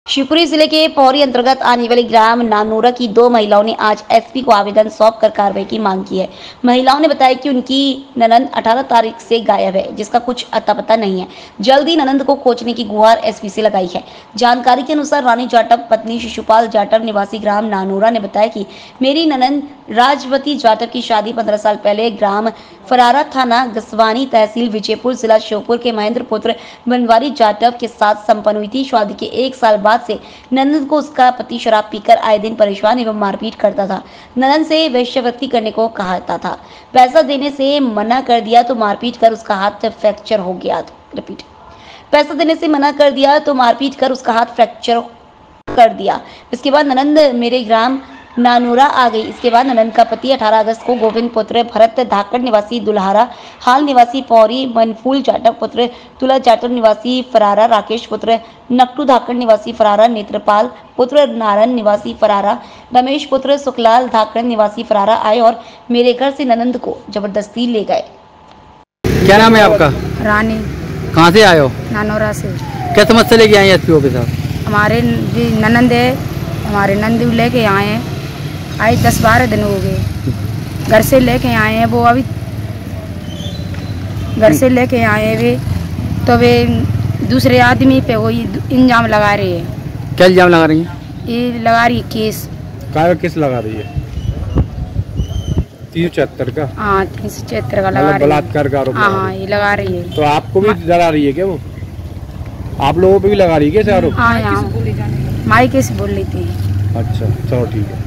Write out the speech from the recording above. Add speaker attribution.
Speaker 1: शिवपुरी जिले के पौरी अंतर्गत आने वाले ग्राम नानोरा की दो महिलाओं ने आज एसपी को आवेदन सौंपकर कार्रवाई की मांग की है। महिलाओं ने बताया कि उनकी ननंद 18 तारीख से गायब है, जिसका कुछ अता पता नहीं है। जल्द ही ननंद को खोजने की गुहार एसपी से लगाई है। जानकारी के अनुसार रानी जाटव पत्नी शिशुपाल जाटव निवासी ग्राम नानोरा ने बताया कि मेरी ननंद राजवती जाटव की शादी 15 साल पहले ग्राम फरारा, थाना गसवानी, तहसील विजयपुर, जिला श्योपुर के महेंद्र पुत्र बनवारी जाटव के साथ संपन्न हुई थी। शादी के 1 साल बाद से ननंद को उसका पति शराब पीकर आए दिन परेशान एवं मारपीट करता था। ननंद से वेश्यावृत्ति करने को कहता था, पैसा देने से मना कर दिया तो मारपीट कर उसका हाथ फ्रैक्चर हो गया। पैसा देने से मना कर दिया तो मारपीट कर उसका हाथ फ्रैक्चर कर दिया। इसके बाद ननंद मेरे ग्राम नानोरा आ गई। इसके बाद ननंद का पति 18 अगस्त को गोविंद पुत्र भरत धाकड़ निवासी दुल्हारा, हाल निवासी पौरी, मनफूल जाटव पुत्र तुला जाटव निवासी फरारा, राकेश पुत्र नकटू धाकड़ निवासी फरारा, नेत्रपाल पुत्र नारायण निवासी फरारा, रमेश पुत्र सुखलाल धाकड़ निवासी फरारा आए और मेरे घर से ननंद को जबरदस्ती ले गए।
Speaker 2: क्या नाम है आपका?
Speaker 3: रानी।
Speaker 2: कहाँ से आए हो?
Speaker 3: नानोरा से।
Speaker 2: क्या समस्या लेके आए एसपी ऑफिस साहब?
Speaker 3: हमारे ननंद है, हमारे नंद लेके आए हैं। आज 10-12 दिन हो गए घर से लेके आए हैं। वो अभी घर से लेके आए हैं वे, तो वे दूसरे आदमी पे वो इल्जाम लगा रही है।
Speaker 2: क्या इल्जाम लगा रही है?
Speaker 3: ये लगा रही है केस।
Speaker 4: क्या केस लगा रही है? 374 का?
Speaker 3: हाँ, 374 का लगा रही है।
Speaker 4: बलात्कार का आरोप?
Speaker 3: हाँ, ये लगा रही है।
Speaker 4: तो आपको भी लगा रही है क्या? वो आप लोगों पे भी लगा रही है क्या आरोप?
Speaker 3: हाँ, माई कैसे बोल रही थी।
Speaker 4: अच्छा, चलो ठीक है।